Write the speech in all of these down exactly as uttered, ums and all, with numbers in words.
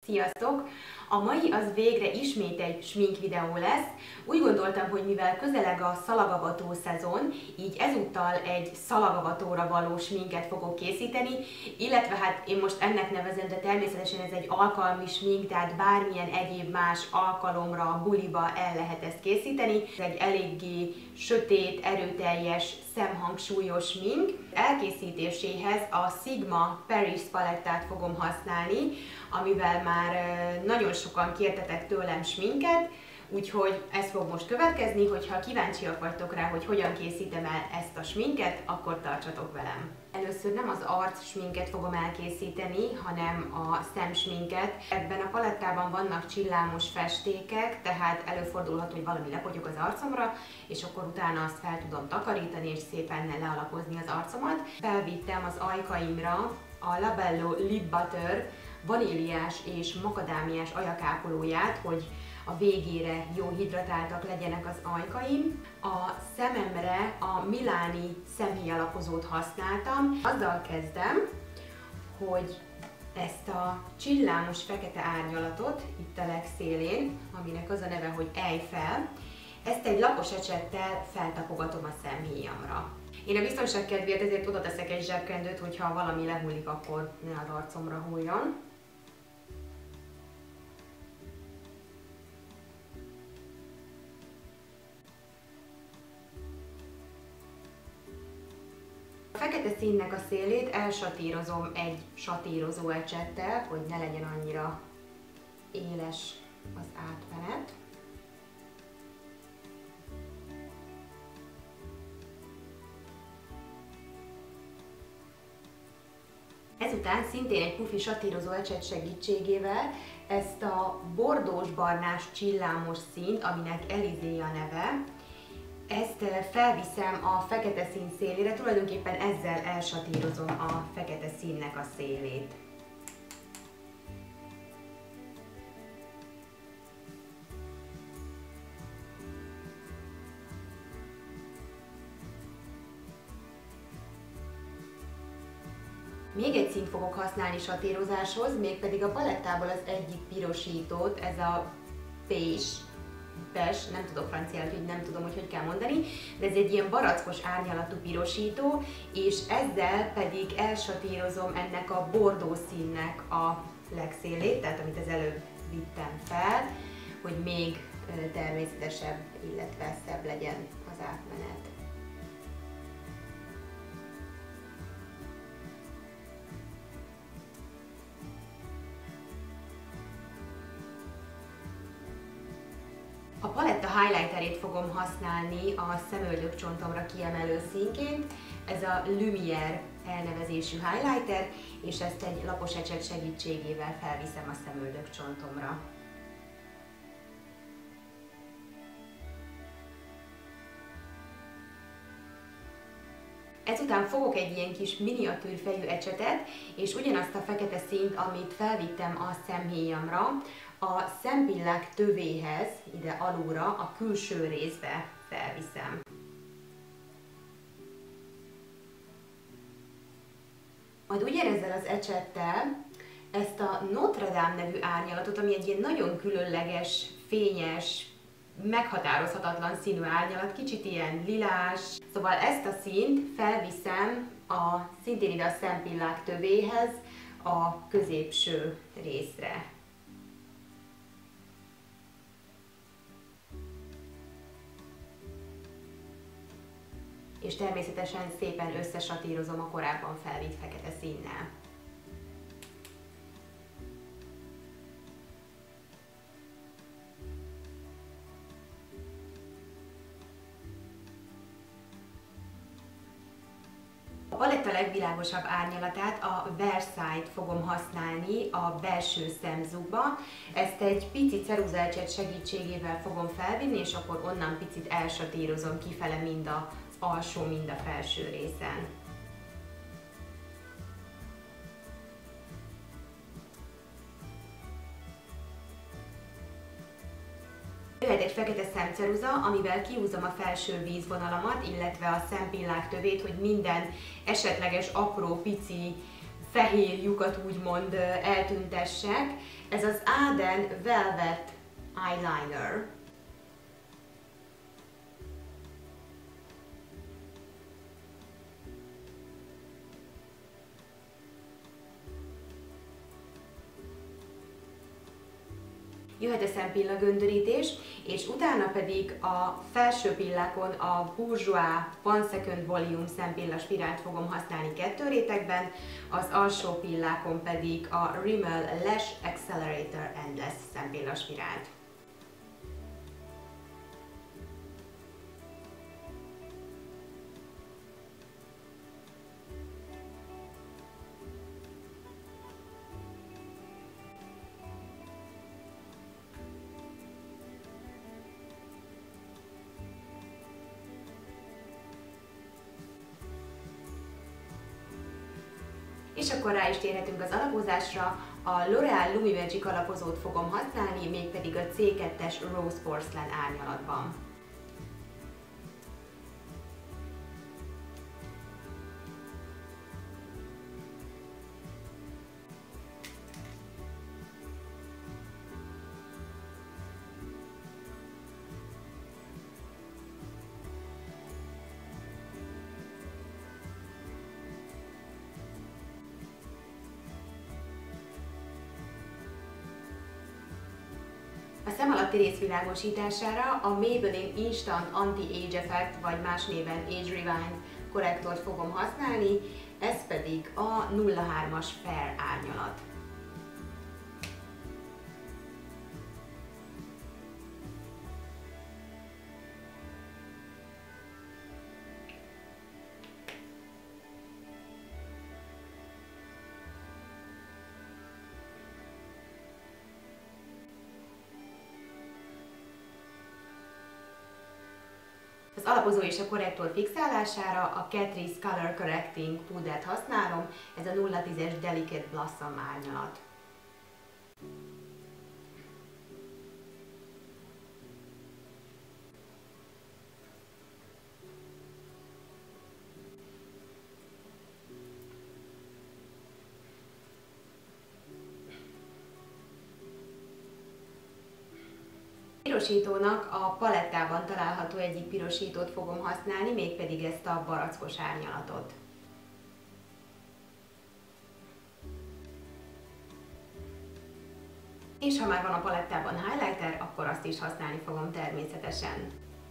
Sziasztok! A mai az végre ismét egy smink videó lesz. Úgy gondoltam, hogy mivel közeleg a szalagavató szezon, így ezúttal egy szalagavatóra való sminket fogok készíteni, illetve hát én most ennek nevezem, de természetesen ez egy alkalmi smink, tehát bármilyen egyéb más alkalomra, buliba el lehet ezt készíteni. Ez egy eléggé sötét, erőteljes, szemhangsúlyos smink. Elkészítéséhez a Sigma Paris palettát fogom használni, amivel már nagyon sokan kértetek tőlem sminket, úgyhogy ez fog most következni, hogyha kíváncsiak vagytok rá, hogy hogyan készítem el ezt a sminket, akkor tartsatok velem. Először nem az arc sminket fogom elkészíteni, hanem a szemsminket. Ebben a palettában vannak csillámos festékek, tehát előfordulhat, hogy valami lepotyog az arcomra, és akkor utána azt fel tudom takarítani, és szépen lealapozni az arcomat. Felvittem az ajkaimra a Labello Lip Butter vaníliás és makadámiás ajakápolóját, hogy a végére jó hidratáltak legyenek az ajkaim. A szememre a Milani szemhéjalapozót használtam. Azzal kezdem, hogy ezt a csillámos fekete árnyalatot, itt a legszélén, aminek az a neve, hogy Eiffel, ezt egy lapos ecsettel feltapogatom a szemhéjamra. Én a biztonság kedvéért ezért oda teszek egy zsebkendőt, hogyha valami lehullik, akkor ne az arcomra hulljon. A fekete színnek a szélét elsatírozom egy satírozó ecsettel, hogy ne legyen annyira éles az átmenet. Ezután szintén egy pufi satírozó ecset segítségével ezt a bordós-barnás csillámos színt, aminek Elizé a neve, ezt felviszem a fekete szín szélére, tulajdonképpen ezzel elsatírozom a fekete színnek a szélét. Még egy színt fogok használni satírozáshoz, mégpedig a palettából az egyik pirosítót, ez a Beige, Beige, nem tudok franciául, hogy nem tudom, hogy hogy kell mondani, de ez egy ilyen barackos árnyalatú pirosító, és ezzel pedig elsatírozom ennek a bordó színnek a legszélét, tehát amit az előbb vittem fel, hogy még természetesebb, illetve szebb legyen az átmenet. A paletta highlighterét fogom használni a szemöldökcsontomra kiemelő színként. Ez a Lumière elnevezésű highlighter, és ezt egy lapos ecset segítségével felviszem a szemöldökcsontomra. Ezután fogok egy ilyen kis miniatűr fejű ecsetet, és ugyanazt a fekete színt, amit felvittem a szemhéjamra, a szempillák tövéhez, ide alulra, a külső részbe felviszem. Majd ugyanezzel az ecsettel ezt a Notre Dame nevű árnyalatot, ami egy ilyen nagyon különleges, fényes, meghatározhatatlan színű árnyalat, kicsit ilyen lilás. Szóval ezt a színt felviszem a, szintén ide a szempillák tövéhez, a középső részre. És természetesen szépen összesatírozom a korábban felvitt fekete színnel. A paletta legvilágosabb árnyalatát, a Versailles-t fogom használni a belső szemzugba. Ezt egy pici ceruzaecset segítségével fogom felvinni, és akkor onnan picit elsatírozom kifele mind az alsó, mind a felső részen. Jöhet egy fekete szemceruza, amivel kihúzom a felső vízvonalamat, illetve a szempillák tövét, hogy minden esetleges apró, pici fehér lyukat úgymond eltüntessek. Ez az Aden Velvet Eyeliner. Jöhet a szempilla göndörítés, és utána pedig a felső pillákon a Bourjois One Second Volume szempilla spirált fogom használni kettő rétegben, az alsó pillákon pedig a Rimmel Lash Accelerator Endless szempilla spirált. És akkor rá is térhetünk az alapozásra. A L'Oréal Lumi Magic alapozót fogom használni, mégpedig a cé kettes Rose Porcelain árnyalatban. A szem alatti rész világosítására a Maybelline Instant Anti-Age Effect, vagy más néven Age Rewind korrektort fogom használni, ez pedig a nulla hármas Fair árnyalat. Az alapozó és a korrektor fixálására a Catrice Color Correcting púdert használom, ez a nulla tízes Delicate Blossom árnyalat. Pirosítónak a palettában található egyik pirosítót fogom használni, mégpedig ezt a barackos árnyalatot. És ha már van a palettában highlighter, akkor azt is használni fogom természetesen.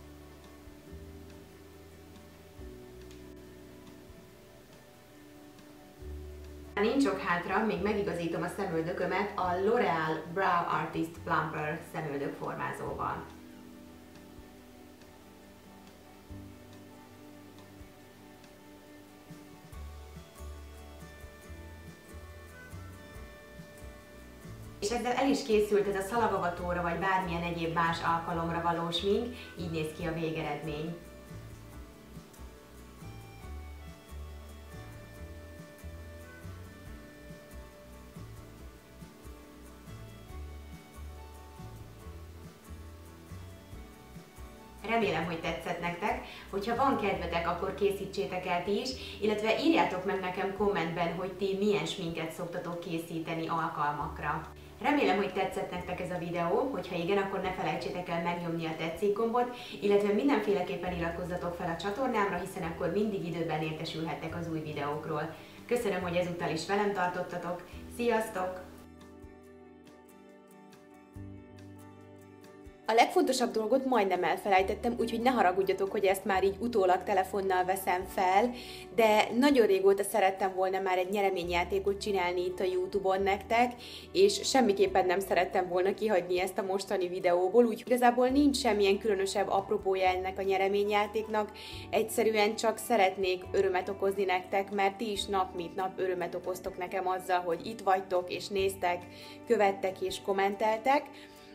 Nincs sok hátra, még megigazítom a szemöldökömet a L'Oréal Brow Artist Plumper szemöldök formázóval. És ezzel el is készült ez a szalagavatóra vagy bármilyen egyéb más alkalomra való smink, így néz ki a végeredmény. Remélem, hogy tetszett nektek, hogyha van kedvetek, akkor készítsétek el ti is, illetve írjátok meg nekem kommentben, hogy ti milyen sminket szoktatok készíteni alkalmakra. Remélem, hogy tetszett nektek ez a videó, hogyha igen, akkor ne felejtsétek el megnyomni a tetszik gombot, illetve mindenféleképpen iratkozzatok fel a csatornámra, hiszen akkor mindig időben értesülhettek az új videókról. Köszönöm, hogy ezúttal is velem tartottatok, sziasztok! A legfontosabb dolgot majdnem elfelejtettem, úgyhogy ne haragudjatok, hogy ezt már így utólag telefonnal veszem fel, de nagyon régóta szerettem volna már egy nyereményjátékot csinálni itt a YouTube-on nektek, és semmiképpen nem szerettem volna kihagyni ezt a mostani videóból, úgyhogy igazából nincs semmilyen különösebb apropója ennek a nyereményjátéknak, egyszerűen csak szeretnék örömet okozni nektek, mert ti is nap mint nap örömet okoztok nekem azzal, hogy itt vagytok és néztek, követtek és kommenteltek.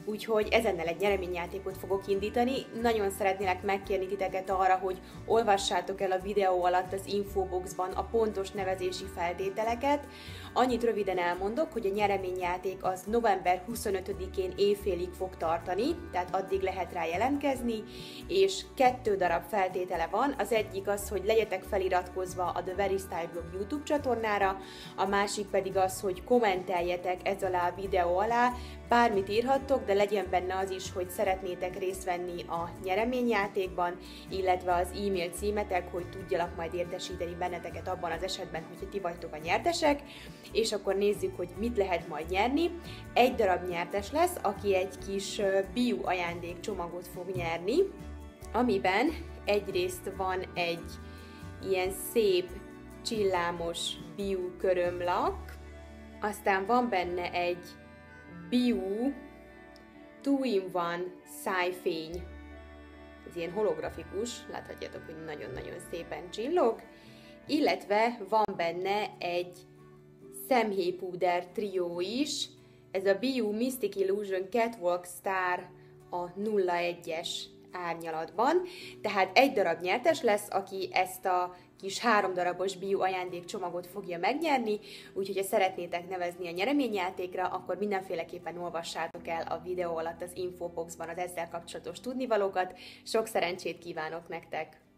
úgyhogy ezennel egy nyereményjátékot fogok indítani. Nagyon szeretnélek megkérni titeket arra, hogy olvassátok el a videó alatt az infoboxban a pontos nevezési feltételeket. Annyit röviden elmondok, hogy a nyereményjáték az november huszonötödikén éjfélig fog tartani, tehát addig lehet rá jelentkezni, és kettő darab feltétele van. Az egyik az, hogy legyetek feliratkozva a The Very Style Blog YouTube csatornára, a másik pedig az, hogy kommenteljetek ez alá a videó alá, bármit írhattok, de legyen benne az is, hogy szeretnétek részt venni a nyereményjátékban, illetve az e-mail címetek, hogy tudjalak majd értesíteni benneteket abban az esetben, hogyha ti vagytok a nyertesek, és akkor nézzük, hogy mit lehet majd nyerni. Egy darab nyertes lesz, aki egy kis biú ajándékcsomagot fog nyerni, amiben egyrészt van egy ilyen szép csillámos biú körömlak, aztán van benne egy biú two-in-one szájfény, ez ilyen holografikus, láthatjátok, hogy nagyon-nagyon szépen csillog, illetve van benne egy szemhéjpúder trió is, ez a biú Mystic Illusion Catwalk Star a nulla egyes árnyalatban, tehát egy darab nyertes lesz, aki ezt a kis három darabos biú ajándékcsomagot fogja megnyerni, úgyhogy ha szeretnétek nevezni a nyereményjátékra, akkor mindenféleképpen olvassátok el a videó alatt az infoboxban az ezzel kapcsolatos tudnivalókat. Sok szerencsét kívánok nektek!